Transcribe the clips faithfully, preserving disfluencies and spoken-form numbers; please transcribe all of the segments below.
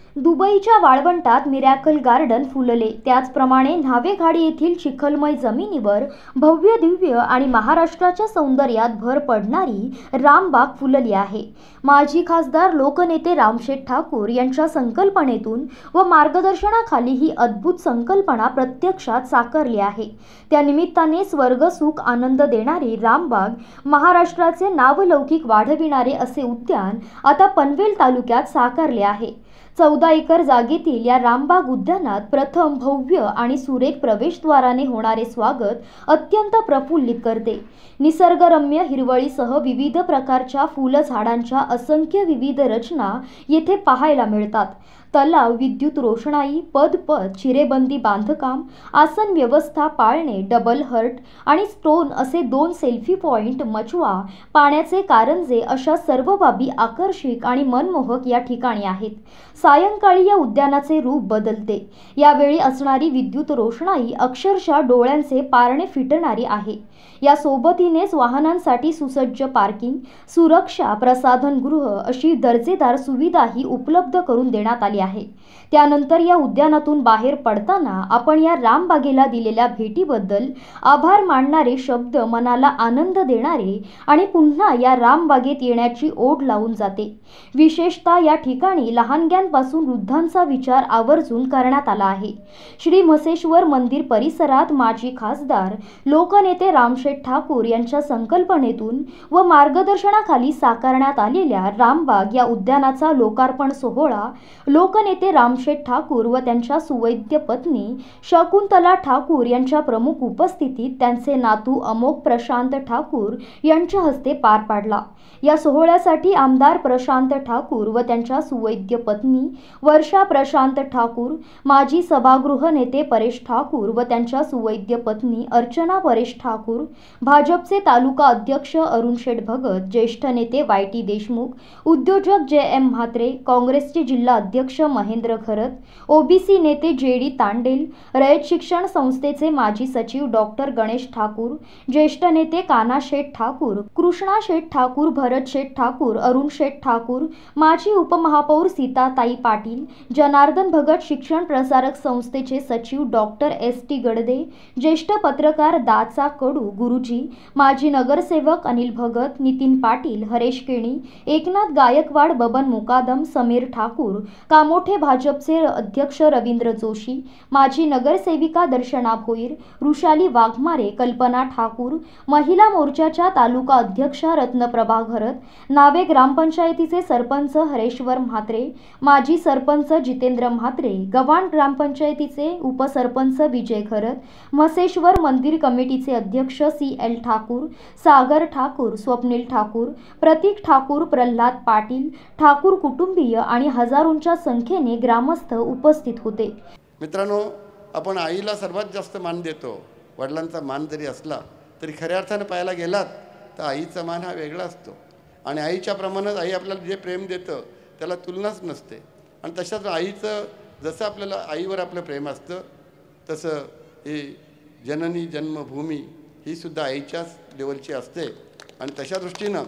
दुबईच्या वाळवंटात miracle garden फुलले, त्याचप्रमाणे न्हावेघाडी येथील चिखलमय जमिनीवर भव्य दिव्य आणि महाराष्ट्राच्या सौंदर्यात भर पडणारी रामबाग फुलली आहे। माजी खासदार लोकनेते रामशेठ ठाकूर यांच्या संकल्पनेतून व मार्गदर्शनाखाली ही अद्भुत संकल्पना प्रत्यक्षात साकारली आहे। त्या निमित्ताने स्वर्गसुख आनंद देणारी रामबाग, महाराष्ट्राचे नावलौकिक वाढविणारे असे उद्यान आता पनवेल तालुक्यात साकारले आहे। चौदा एकर जागेतील या रामबाग उद्यानात प्रथम भव्य आणि सुरेख प्रवेशद्वाराने होणारे स्वागत अत्यंत प्रफुल्लित करते। निसर्गरम्य हिरवळीसह विविध प्रकारच्या फुलझाडांच्या असंख्य विविध रचना येथे पाहायला मिळतात। तलाव, विद्युत रोषणाई, पदपथ, चिरेबंदी बांधकाम, आसन व्यवस्था पाळणे, डबल हर्ट आणि स्टोन असे दोन सेल्फी पॉइंट, मचवा, पाण्याचे कारंजे अशा सर्व बाबी आकर्षक आणि मनमोहक या ठिकाणी आहेत। सायंकाळी या उद्यानाचे रूप बदलते। यावेळी असणारी विद्युत रोषणाई अक्षरशः डोळ्यांचे पारणे फिटणारी आहे। या सोबतीनेच वाहनांसाठी सुसज्ज पार्किंग, सुरक्षा, प्रसाधनगृह अशी दर्जेदार सुविधाही उपलब्ध करून देण्यात आली आहे। त्यानंतर या उद्यानातून बाहेर पडताना आपण या रामबागेला दिलेल्या भेटीबद्दल आभार मानणारे शब्द मनाला आनंद देणारे आणि पुन्हा या रामबागेत येण्याची ओढ लावून जाते। विशेषतः या ठिकाणी लहानग्यांपासून वृद्धांचा विचार आवर्जून करण्यात आला आहे। श्री म्हसेश्वर मंदिर परिसरात माजी खासदार लोकनेते रामशेठ ठाकूर यांच्या संकल्पनेतून व मार्गदर्शनाखाली साकारण्यात आलेल्या रामबाग या उद्यानाचा लोकार्पण सोहळा लोकनेते रामशेठ ठाकूर व त्यांच्या सुवैद्य पत्नी शकुंतला ठाकूर यांच्या प्रमुख उपस्थितीत त्यांचे नातू अमोघ प्रशांत ठाकूर यांच्या हस्ते पार पाडला। या सोहळ्यासाठी आमदार प्रशांत ठाकूर व त्यांच्या सुवैद्य पत्नी वर्षा प्रशांत ठाकूर, माजी सभागृह नेते परेश ठाकूर व त्यांच्या सुवैद्य पत्नी अर्चना परेश ठाकूर, भाजपचे तालुका अध्यक्ष अरुण शेठ भगत, ज्येष्ठ नेते वाय टी देशमुख, उद्योजक जे एम म्हात्रे, काँग्रेसचे जिल्हा अध्यक्ष महेंद्र खरत, ओबीसी नेते जे डी तांडेल, रयत शिक्षण संस्थेचे माजी सचिव डॉक्टर गणेश ठाकूर, ज्येष्ठ नेते काना शेठ ठाकूर, कृष्णा शेठ ठाकूर, भरत शेठ ठाकूर, अरुण शेठ ठाकूर, माजी उपमहापौर सीताताई पाटील, जनार्दन भगत, शिक्षण प्रसारक संस्थेचे सचिव डॉक्टर एस टी गडदे, ज्येष्ठ पत्रकार दाचा कडू गुरुजी, माजी नगरसेवक अनिल भगत, नितीन पाटील, हरेश केणी, एकनाथ गायकवाड, बबन मुकादम, समीर ठाकूर, कामोठे भाजपचे अध्यक्ष रवींद्र जोशी, माजी नगरसेविका दर्शना भोईर, रुशाली वाघमारे, कल्पना ठाकूर, महिला मोर्चाच्या तालुका अध्यक्षा रत्नप्रभा घरत, नावे ग्रामपंचायतीचे सरपंच हरेश्वर म्हात्रे, माजी सरपंच जितेंद्र म्हात्रे, गव्हाण ग्रामपंचायतीचे उपसरपंच विजय घरत, म्हसेश्वर मंदिर कमिटीचे अध्यक्ष सी एल ठाकूर, सागर ठाकूर, स्वप्नील ठाकूर, प्रतीक ठाकूर, प्रल्हाद पाटील, ठाकूर कुटुंबीय आणि हजारोंच्या संख्येने ग्रामस्थ उपस्थित होते। मित्रांनो, आपण आईला सर्वात जास्त मान देतो। वडिलांचा मान जरी असला तरी खऱ्या अर्थाने पाहायला गेलात तर आईचा मान हा वेगळा असतो आणि आईच्या प्रमाणात आई आपल्याला जे प्रेम देतं त्याला तुलनाच नसते। आणि तशाच आईचं जसं आपल्याला आईवर आपलं प्रेम असतं तसं ही जननी जन्मभूमी ही सुद्धा आईच्याच लेवलची असते। आणि तशा दृष्टीनं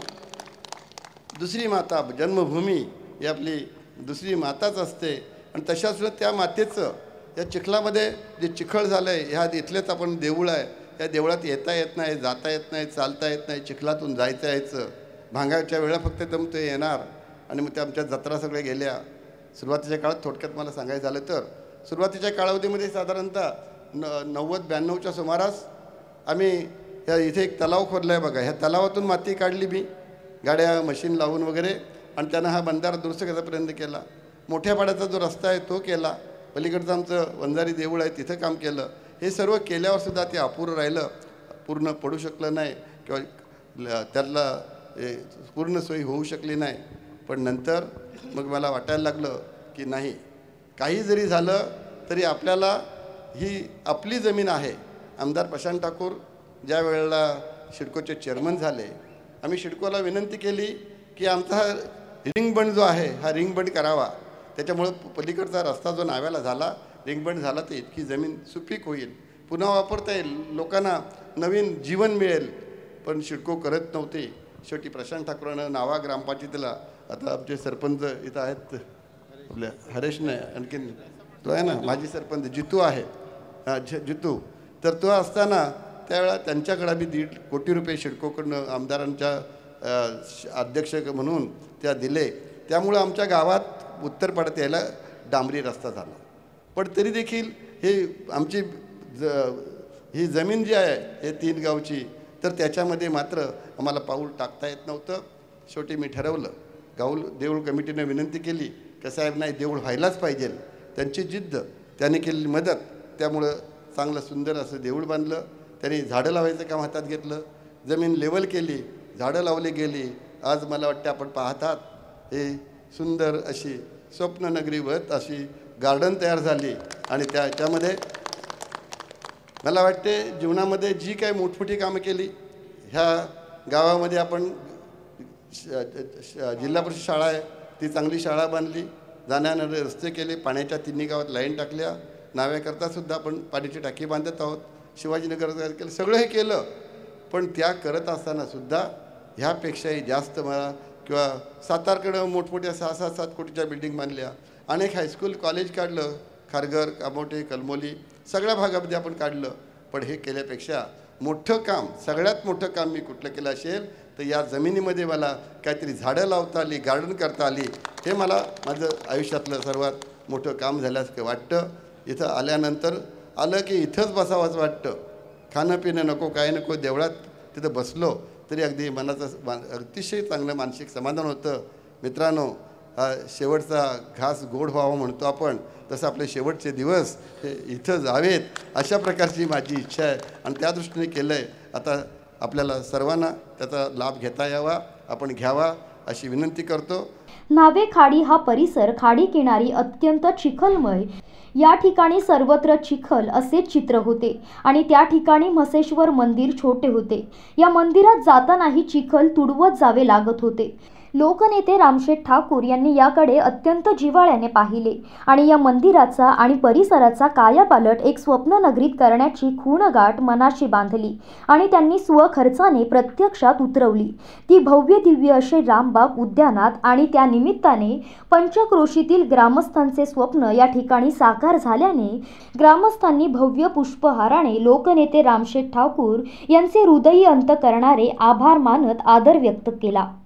दुसरी माता जन्मभूमी ही आपली दुसरी माताच असते। आणि तशाच त्या मातेचं या चिखलामध्ये जे चिखल झालं आहे, ह्या इथलेच आपण देऊळ आहे, या देवळात येता येत नाही, जाता येत नाही, चालता येत नाही, चिखलातून जायचं यायचं, भांगाच्या वेळा फक्त दम ते येणार। आणि मग त्या आमच्या जत्रा सगळ्या गेल्या। सुरुवातीच्या काळात थोडक्यात मला सांगायचं झालं तर सुरुवातीच्या कालावधीमध्ये साधारणतः न नव्वद ब्याण्णवच्या सुमारास आम्ही ह्या इथे एक तलाव खोदला आहे बघा। ह्या तलावातून माती काढली मी गाड्या मशीन लावून वगैरे, आणि त्यानं हा बंधारा दुरुस्त करायचा प्रयत्न केला। मोठ्या पाड्याचा जो रस्ता आहे तो केला, पलीकडचं आमचं वंजारी देऊळ आहे तिथं काम केलं। हे सर्व केल्यावर सुद्धा ते अपुरं राहिलं, पूर्ण पडू शकलं नाही किंवा त्यातला पूर्ण सोयी होऊ शकली नाही। पण नंतर मग मला वाटायला लागलं की नाही, काही जरी झालं तरी आपल्याला ही आपली जमीन आहे। आमदार प्रशांत ठाकूर ज्या वेळेला शिडकोचे चेअरमन झाले, आम्ही शिडकोला विनंती केली की आमचा हा रिंगबंड जो आहे हा रिंगबंड करावा। त्याच्यामुळं पलीकडचा रस्ता जो नाव्याला झाला, रिंगबंड झाला तर इतकी जमीन सुपीक होईल, पुन्हा वापरता येईल, लोकांना नवीन जीवन मिळेल। पण शिडको करत नव्हते। शेवटी प्रशांत ठाकूरानं नावा ग्रामपंचायतीला, आता आमचे सरपंच इथं आहेत आपल्या हरेश नाही आणखीन तो आहे ना माजी सरपंच जितू आहे, हा, ज जितू. तर तो असताना त्यावेळा त्यांच्याकडे आम्ही दीड कोटी रुपये सिडकोकडनं आमदारांच्या अध्यक्ष म्हणून त्या दिले. त्यामुळं आमच्या गावात उत्तर पडत यायला डांबरी रस्ता झाला. पण तरी देखील हे आमची ज ही जमीन जी आहे हे तीन गावची, तर त्याच्यामध्ये मात्र आम्हाला पाऊल टाकता येत नव्हतं. शेवटी मी ठरवलं, गाऊल देऊळ कमिटीनं विनंती केली की साहेब नाही, देऊळ व्हायलाच पाहिजे. त्यांची जिद्द, त्याने केलेली मदत, त्यामुळं चांगलं सुंदर असं देऊळ बांधलं. त्यांनी झाडं लावायचं काम हातात घेतलं, जमीन लेवल केली, झाडं लावली गेली. आज मला वाटते आपण पाहतात हे सुंदर अशी स्वप्ननगरीवत अशी गार्डन तयार झाली. आणि त्याच्यामध्ये मला वाटते जीवनामध्ये जी काही मोठमोठी कामं केली, ह्या गावामध्ये आपण जिल्हा परिषद शाळा आहे ती चांगली शाळा बांधली, जाण्याने रस्ते केले, पाण्याच्या तिन्ही गावात लाईन टाकल्या, नाव्याकरतासुद्धा आपण पाण्याची टाकी बांधत आहोत, शिवाजीनगर केलं, सगळं हे केलं. पण त्या करत असतानासुद्धा ह्यापेक्षाही जास्त मला किंवा सातारकडं मोठमोठ्या सहा सहा सात कोटीच्या बिल्डिंग बांधल्या, अनेक हायस्कूल कॉलेज काढलं, खारघर, कामोठे, कलमोली सगळ्या भागामध्ये आपण काढलं. पण हे केल्यापेक्षा मोठं काम, सगळ्यात मोठं काम मी कुठलं केलं असेल तर या जमिनीमध्ये मला काहीतरी झाडं लावता आली, गार्डन करता आली. हे मला माझं आयुष्यातलं सर्वात मोठं काम झाल्यासारखं वाटतं. इथं आल्यानंतर आलं की इथंच बसावंच वाटतं, खाणं पिणं नको, काय नको, देवळात तिथं बसलो तरी अगदी मनाचं अतिशय चांगलं मानसिक समाधान होतं. मित्रांनो, हा शेवटचा घास गोड व्हावा म्हणतो आपण, तसं आपले शेवटचे दिवस हे इथं जावेत अशा प्रकारची माझी इच्छा आहे आणि त्या दृष्टीने केलं आहे. आता आपल्याला सर्वांना त्याचा लाभ घेता यावा, आपण घ्यावा अशी विनंती करतो. न्हावे खाडी हा परिसर खाडी किनारी अत्यंत चिखलमय, या ठिकाणी सर्वत्र चिखल असे चित्र होते आणि त्या ठिकाणी म्हसेश्वर मंदिर छोटे होते. या मंदिरात जातानाही चिखल तुडवत जावे लागत होते. लोकनेते रामशेठ ठाकूर यांनी याकडे अत्यंत जिव्हाळ्याने पाहिले आणि या मंदिराचा आणि परिसराचा कायापालट एक स्वप्ननगरीत करण्याची खूणगाठ मनाशी बांधली आणि त्यांनी स्वखर्चाने प्रत्यक्षात उतरवली. ती भव्य दिव्य असे रामबाग उद्यानात आणि त्या निमित्ताने पंचक्रोशीतील ग्रामस्थांचे स्वप्न या ठिकाणी साकार झाल्याने ग्रामस्थांनी भव्य पुष्पहाराने लोकनेते रामशेठ ठाकूर यांचे हृदयी अंत करणारे आभार मानत आदर व्यक्त केला.